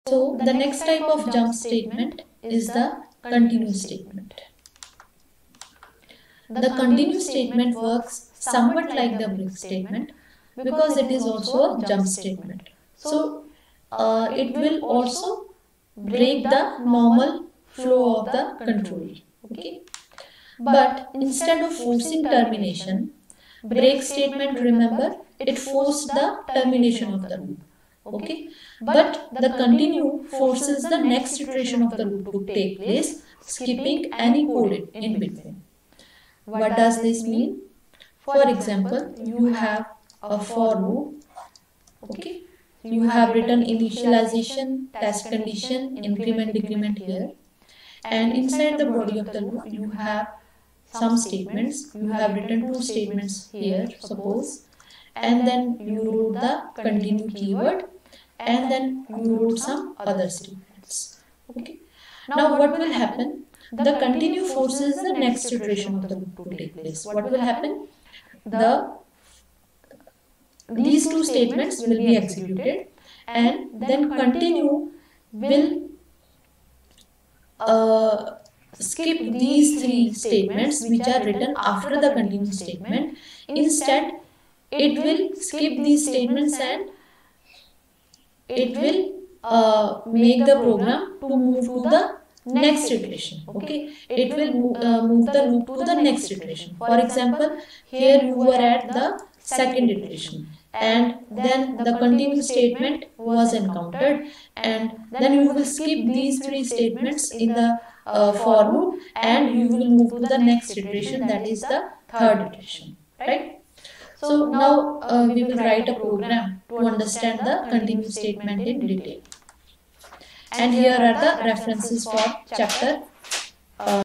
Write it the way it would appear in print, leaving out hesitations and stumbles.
So the next type of jump statement is the continue statement. The continue statement works somewhat like the break statement because it is also a jump statement. So it will also break the normal flow of the control. Okay. But instead of forcing termination, break statement, remember, it forced the termination of the loop. Okay. But the continue forces the next iteration of the loop to take place, skipping any code in between. What does this mean? For example, you have a for loop. Okay. You have written initialization, test condition, increment, decrement here. And inside the body of the loop, you have some statements. You have written two statements here, suppose. And then you wrote the continue keyword. And then you wrote some other statements. Okay. Now what will happen? The continue forces the next iteration of the loop to take place. What will happen? These two statements will be executed, and then continue will skip these three statements which are written after the continue statement. Instead, it will skip these statements and it will make the program to move to the next iteration. Okay, it will move the loop to the next iteration. For example, here you were at the second iteration, and then the continue statement was encountered, and then you will skip these three statements in the for loop, and you will move to the next iteration, that is the third iteration, right? So now we will write a program to understand the continue statement in detail. And here are the references for chapter